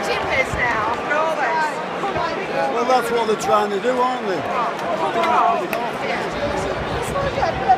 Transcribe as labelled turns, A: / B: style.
A: chimneys now after all this.
B: Well, that's what they're trying to do, aren't they?
A: Oh,